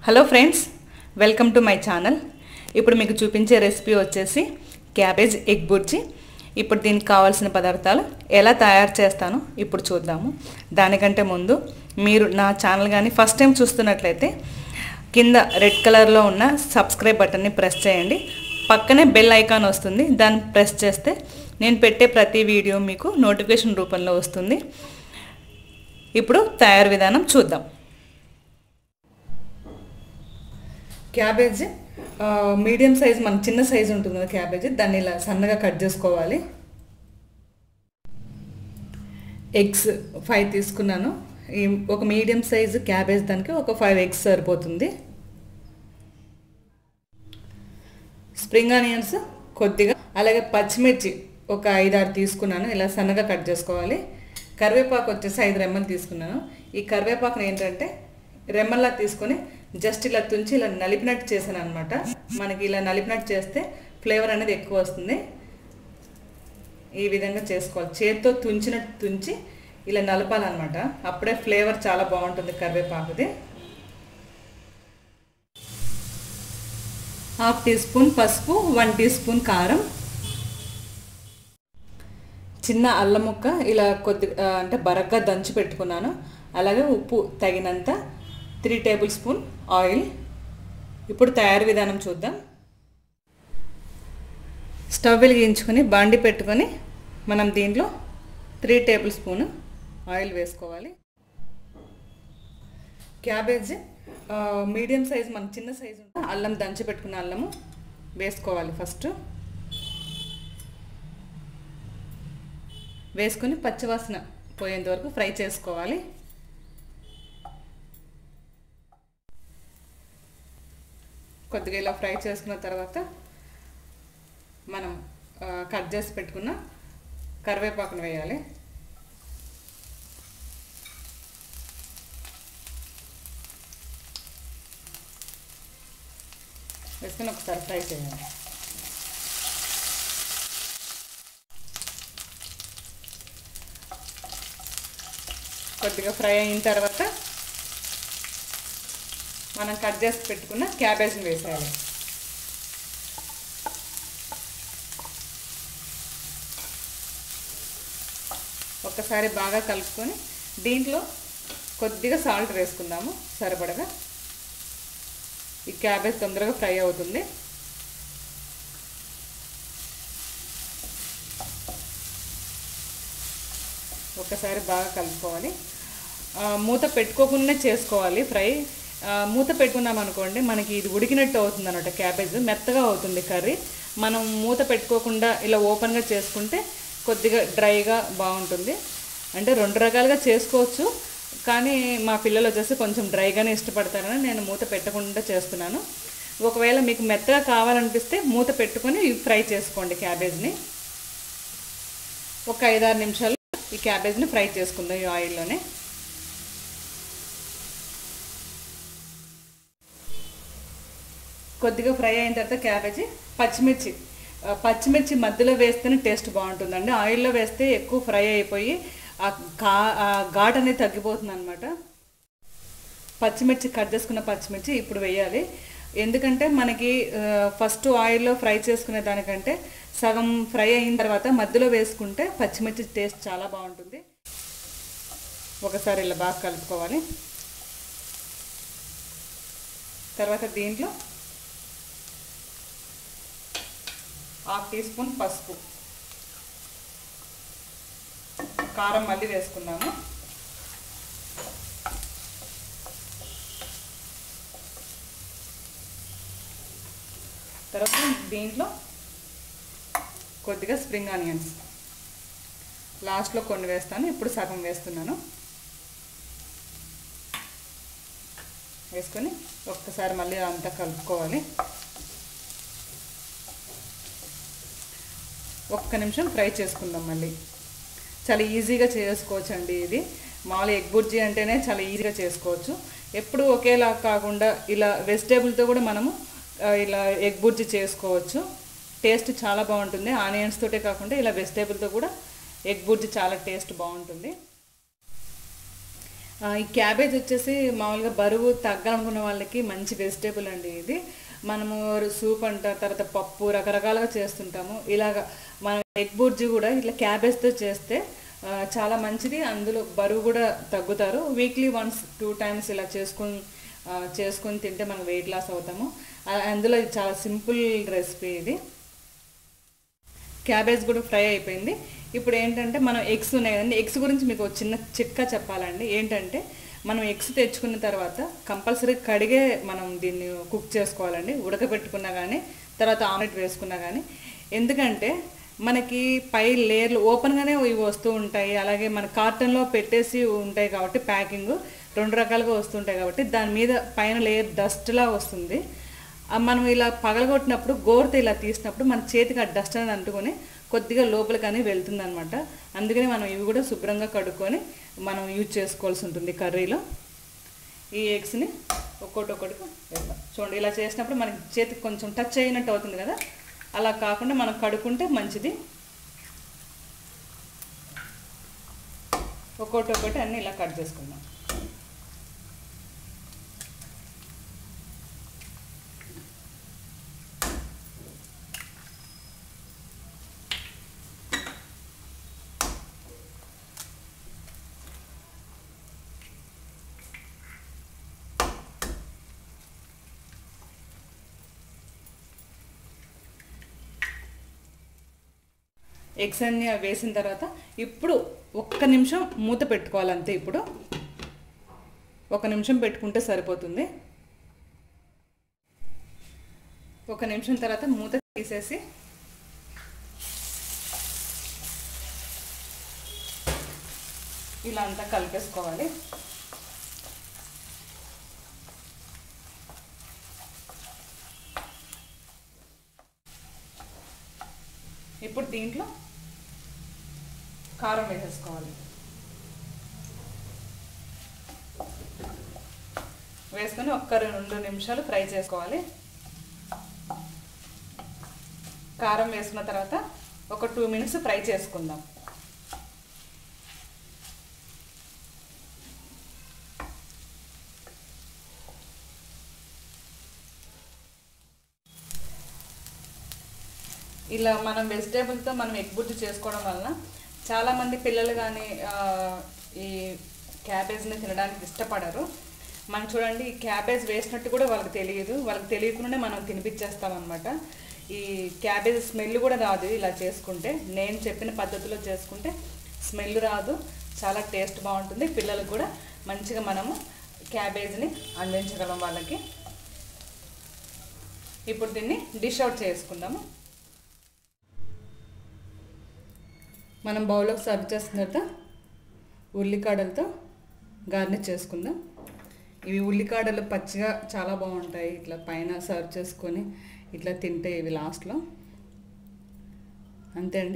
Hello friends, welcome to my channel. ఇప్పుడు మీకు చూపించే రెసిపీ వచ్చేసి క్యాబేజ్ ఎగ్ బుర్జీ. ఇప్పుడు దీనికి కావాల్సిన పదార్థాలు ఎలా తయారు చేస్తానో ఇప్పుడు చూద్దాము. దానికంటే ముందు మీరు నా ఛానల్ కానీ ఫస్ట్ టైం చూస్తున్నట్లయితే కింద రెడ్ కలర్లో ఉన్న సబ్స్క్రైబ్ బటన్ని ప్రెస్ చేయండి. పక్కనే బెల్ ఐకాన్ వస్తుంది, దాన్ని ప్రెస్ చేస్తే నేను పెట్టే ప్రతి వీడియో మీకు నోటిఫికేషన్ రూపంలో వస్తుంది. ఇప్పుడు తయారు విధానం చూద్దాం. క్యాబేజ్ మీడియం సైజ్, మన చిన్న సైజు ఉంటుంది కదా క్యాబేజ్, దాన్ని ఇలా సన్నగా కట్ చేసుకోవాలి. ఎగ్స్ 5 తీసుకున్నాను. ఒక మీడియం సైజు క్యాబేజ్ దానికి ఒక 5 ఎగ్స్ సరిపోతుంది. స్ప్రింగ్ ఆనియన్స్ కొద్దిగా, అలాగే పచ్చిమిర్చి ఒక 5-6 తీసుకున్నాను, ఇలా సన్నగా కట్ చేసుకోవాలి. కరివేపాకు వచ్చేసి 5 రెమ్మలు తీసుకున్నాను. ఈ కరివేపాకుని ఏంటంటే రెమ్మల్లా తీసుకొని జస్ట్ ఇలా తుంచి ఇలా నలిపినట్టు చేశాను అనమాట. మనకి ఇలా నలిపినట్టు చేస్తే ఫ్లేవర్ అనేది ఎక్కువ వస్తుంది. ఈ విధంగా చేసుకోవాలి. చేతితో తుంచినట్టు తుంచి ఇలా నలపాలన్నమాట, అప్పుడే ఫ్లేవర్ చాలా బాగుంటుంది కరివేపాకుది. 1/2 టీ స్పూన్ పసుపు, 1 టీ స్పూన్ కారం, చిన్న అల్లం ముక్క ఇలా కొద్దిగా అంటే బరగ్గా దంచి పెట్టుకున్నాను. అలాగే ఉప్పు తగినంత, 3 టేబుల్ స్పూన్ ఆయిల్. ఇప్పుడు తయారు విధానం చూద్దాం. స్టవ్ వెలిగించుకొని బాండి పెట్టుకొని మనం దీంట్లో 3 టేబుల్ స్పూన్ ఆయిల్ వేసుకోవాలి. క్యాబేజ్ మీడియం సైజ్, మన చిన్న సైజు అల్లం దంచి పెట్టుకున్న అల్లము వేసుకోవాలి. ఫస్ట్ వేసుకొని పచ్చివాసన పోయేంత వరకు ఫ్రై చేసుకోవాలి. కొద్దిగా ఇలా ఫ్రై చేసుకున్న తర్వాత మనం కట్ చేసి పెట్టుకున్న కరివేపాకును వేయాలి. వేసుకొని ఒకసారి ఫ్రై చేయాలి. కొద్దిగా ఫ్రై అయిన తర్వాత మనం కట్ చేసి పెట్టుకున్న క్యాబేజ్ని వేసేయాలి. ఒక్కసారి బాగా కలుపుకొని దీంట్లో కొద్దిగా సాల్ట్ వేసుకుందాము సరిపడగా. ఈ క్యాబేజ్ తొందరగా ఫ్రై అవుతుంది. ఒక్కసారి బాగా కలుపుకోవాలి. మూత పెట్టుకోకుండా చేసుకోవాలి ఫ్రై. మూత పెట్టుకున్నాం అనుకోండి, మనకి ఇది ఉడికినట్టు అవుతుంది అన్నమాట. క్యాబేజ్ మెత్తగా అవుతుంది కర్రీ. మనం మూత పెట్టుకోకుండా ఇలా ఓపెన్గా చేసుకుంటే కొద్దిగా డ్రైగా బాగుంటుంది. అంటే 2 రకాలుగా చేసుకోవచ్చు, కానీ మా పిల్లలు వచ్చేసి కొంచెం డ్రైగానే ఇష్టపడతారని నేను మూత పెట్టకుండా చేస్తున్నాను. ఒకవేళ మీకు మెత్తగా కావాలనిపిస్తే మూత పెట్టుకొని ఫ్రై చేసుకోండి క్యాబేజ్ని. ఒక 5-6 నిమిషాలు ఈ క్యాబేజ్ని ఫ్రై చేసుకుందాం ఈ ఆయిల్లోనే. కొద్దిగా ఫ్రై అయిన తర్వాత క్యాబేజీ, పచ్చిమిర్చి మధ్యలో వేస్తేనే టేస్ట్ బాగుంటుందండి. ఆయిల్లో వేస్తే ఎక్కువ ఫ్రై అయిపోయి ఆ ఘాట్ అనేది తగ్గిపోతుంది అనమాట. పచ్చిమిర్చి కట్ చేసుకున్న పచ్చిమిర్చి ఇప్పుడు వేయాలి. ఎందుకంటే మనకి ఫస్ట్ ఆయిల్లో ఫ్రై చేసుకునే దానికంటే సగం ఫ్రై అయిన తర్వాత మధ్యలో వేసుకుంటే పచ్చిమిర్చి టేస్ట్ చాలా బాగుంటుంది. ఒకసారి ఇలా బాగా కలుపుకోవాలి. తర్వాత దీంట్లో 1/2 టీ స్పూన్ పసుపు, కారం మళ్ళీ వేసుకున్నాము. తర్వాత దీంట్లో కొద్దిగా స్ప్రింగ్ ఆనియన్స్, లాస్ట్లో కొన్ని వేస్తాను, ఇప్పుడు సగం వేస్తున్నాను. వేసుకొని ఒక్కసారి మళ్ళీ అంతా కలుపుకోవాలి. ఒక్క నిమిషం ఫ్రై చేసుకుందాం. మళ్ళీ చాలా ఈజీగా చేసుకోవచ్చు అండి ఇది. మామూలు ఎగ్ బుర్జీ అంటేనే చాలా ఈజీగా చేసుకోవచ్చు. ఎప్పుడు ఒకేలా కాకుండా ఇలా వెజిటేబుల్తో కూడా మనము ఇలా ఎగ్ బుర్జీ చేసుకోవచ్చు. టేస్ట్ చాలా బాగుంటుంది. ఆనియన్స్ తోటే కాకుండా ఇలా వెజిటేబుల్తో కూడా ఎగ్ బుర్జీ చాలా టేస్ట్ బాగుంటుంది. ఈ క్యాబేజ్ వచ్చేసి మామూలుగా బరువు తగ్గాలనుకున్న వాళ్ళకి మంచి వెజిటేబుల్ అండి ఇది. మనము సూప్ అంటారు, తర్వాత పప్పు రకరకాలుగా చేస్తుంటాము. ఇలాగ మనం ఎగ్ బుర్జీ కూడా ఇట్లా క్యాబేజ్తో చేస్తే చాలా మంచిది. అందులో బరువు కూడా తగ్గుతారు. వీక్లీ వన్స్ 2 times ఇలా చేసుకొని తింటే మనం వెయిట్ లాస్ అవుతాము. అందులో ఇది చాలా సింపుల్ రెసిపీ ఇది. క్యాబేజ్ కూడా ఫ్రై అయిపోయింది. ఇప్పుడు ఏంటంటే మనం ఎగ్స్ ఉన్నాయి కదండి, ఎగ్స్ గురించి మీకు ఒక చిన్న చిట్కా చెప్పాలండి. ఏంటంటే మనం ఎగ్స్ తెచ్చుకున్న తర్వాత కంపల్సరీ కడిగే మనం దీన్ని కుక్ చేసుకోవాలండి. ఉడకబెట్టుకున్నా కానీ తర్వాత ఆమ్లెట్ వేసుకున్నా కానీ. ఎందుకంటే మనకి పై లేయర్లు ఓపెన్గానే ఇవి వస్తూ ఉంటాయి. అలాగే మన కార్టన్లో పెట్టేసి ఉంటాయి కాబట్టి ప్యాకింగ్ 2 రకాలుగా వస్తుంటాయి కాబట్టి దాని మీద పైన లేయర్ డస్ట్లా వస్తుంది. మనం ఇలా పగలగొట్టినప్పుడు గోరుతో ఇలా తీసినప్పుడు మన చేతికి ఆ డస్ట్ అనేది అంటుకొని కొద్దిగా లోపలికి అని వెళ్తుంది అనమాట. అందుకని మనం ఇవి కూడా శుభ్రంగా కడుక్కొని మనం యూజ్ చేసుకోవాల్సి ఉంటుంది కర్రీలో. ఈ ఎగ్స్ని ఒక్కొక్కటి వేస్తాం. చూడండి, ఇలా చేసినప్పుడు మనకి చేతికి కొంచెం టచ్ అయినట్టు అవుతుంది కదా, అలా కాకుండా మనం కడుక్కుంటే మంచిది. ఒక్కొక్కటి అన్నీ ఇలా కట్ చేసుకుందాం. ఎగ్స్ అన్నీ వేసిన తర్వాత ఇప్పుడు 1 నిమిషం మూత పెట్టుకోవాలి అంతే. ఇప్పుడు 1 నిమిషం పెట్టుకుంటే సరిపోతుంది. 1 నిమిషం తర్వాత మూత తీసేసి ఇలా అంతా కలిపేసుకోవాలి. ఇప్పుడు దీంట్లో కారం వేసేసుకోవాలి. వేసుకొని 1-2 నిమిషాలు ఫ్రై చేసుకోవాలి. కారం వేసుకున్న తర్వాత ఒక 2 minutes ఫ్రై చేసుకుందాం. ఇలా మనం వెజిటేబుల్తో మనం ఎగ్ బుర్జీ చేసుకోవడం వలన చాలామంది పిల్లలు కానీ ఈ క్యాబేజ్ని తినడానికి ఇష్టపడరు. మనం చూడండి, ఈ క్యాబేజ్ వేసినట్టు కూడా వాళ్ళకి తెలియదు. వాళ్ళకి తెలియకుండానే మనం తినిపించేస్తామన్నమాట. ఈ క్యాబేజ్ స్మెల్ కూడా రాదు ఇలా చేసుకుంటే. నేను చెప్పిన పద్ధతిలో చేసుకుంటే స్మెల్ రాదు, చాలా టేస్ట్ బాగుంటుంది. పిల్లలకు కూడా మంచిగా మనము క్యాబేజ్ని అందించగలం వాళ్ళకి. ఇప్పుడు దీన్ని డిష్ అవుట్ చేసుకుందాము. మనం బౌల్లోకి సర్వ్ చేసిన తర్వాత ఉల్లికాడలతో గార్నిష్ చేసుకుందాం. ఇవి ఉల్లికాడలు పచ్చిగా చాలా బాగుంటాయి. ఇట్లా పైన సర్వ్ చేసుకొని ఇట్లా తింటే ఇవి లాస్ట్లో. అంతే అండి,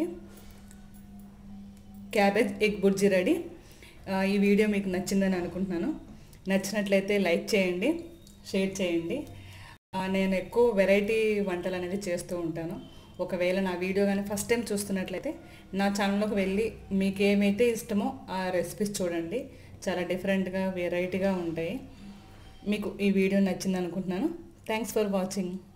క్యాబేజ్ ఎగ్ బుర్జీ రెడీ. ఈ వీడియో మీకు నచ్చిందని అనుకుంటున్నాను. నచ్చినట్లయితే లైక్ చేయండి, షేర్ చేయండి. నేను ఎక్కువ వెరైటీ వంటలు అనేది చేస్తూ ఉంటాను. ఒకవేళ నా వీడియో కానీ ఫస్ట్ టైం చూస్తున్నట్లయితే నా ఛానల్లోకి వెళ్ళి మీకు ఏమైతే ఇష్టమో ఆ రెసిపీస్ చూడండి. చాలా డిఫరెంట్గా వెరైటీగా ఉంటాయి. మీకు ఈ వీడియో నచ్చింది అనుకుంటున్నాను. Thanks for watching.